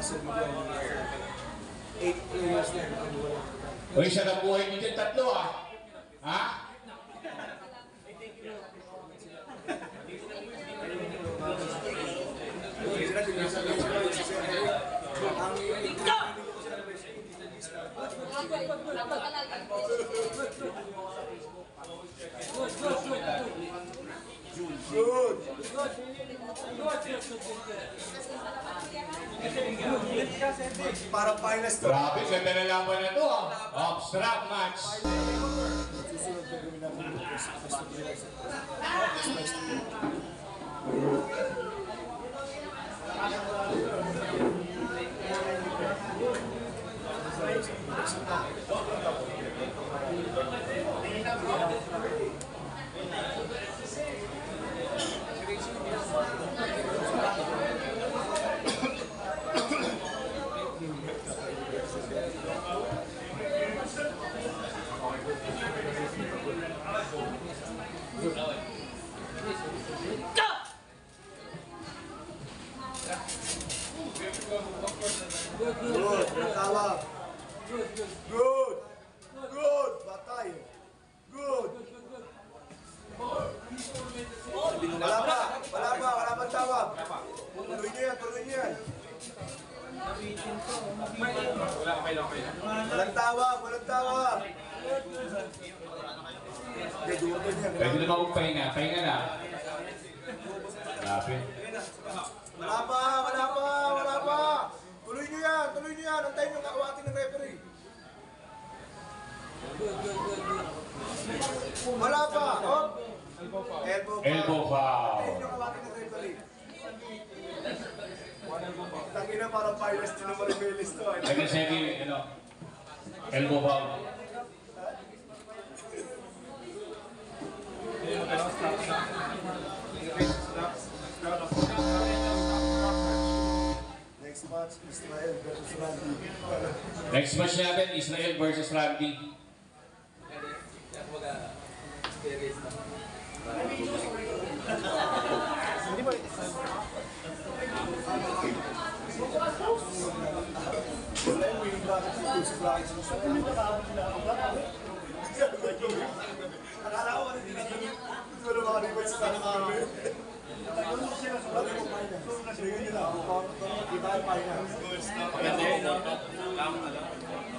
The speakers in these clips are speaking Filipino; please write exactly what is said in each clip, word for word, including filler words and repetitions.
eight players na. Uy, siya na buhay mo dyan tatlo ah. Ha? Good. Para finals to. Grabe, ganda na laban na to ah. Abstract match. Susunod na gawin natin yung Good, tawag. Good. Good, batay. Good. Wala pa, wala pa, wala pa tawag. Tuloy niyo yan, tuloy niyo yan. Walang tawag, walang tawag. Pwede na magpahinga, pahinga na. Grabe. Wala pa, wala pa, wala pa. Tuloy niyo yan, tuloy niyo yan. Antayin yung kakawatin ng referee. Wala pa, oh. Elbow foul. Elbow foul. Antayin yung kakawatin ng referee. Tangina parang finals din naman yung Melis to. Second second, ano? Elbow foul. Next match, Israel versus Randy. Next match natin, Israel versus Randy. Hindi ba? Israel winning bracket sa two bracket sa Israel. Akala ko ano din natin. Gusto mo naman yung sa kanila. Lagi mo finals. Sige nila. Iba yung finals. Maganda yun, no? Tama ka lang.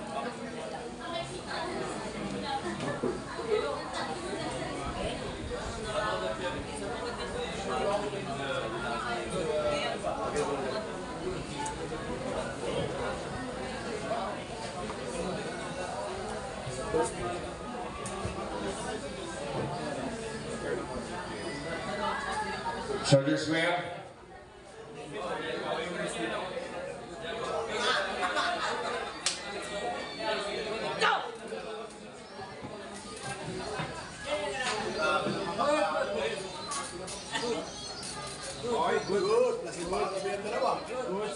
Shoulder square. Okay, good. Good. Lasing mga kami ang dalawa. Good.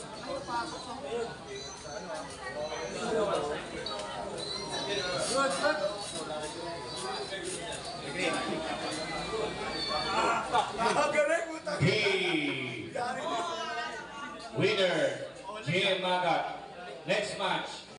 Ah, galing mo tayo. Hey! Winner, J M Magat. Next match,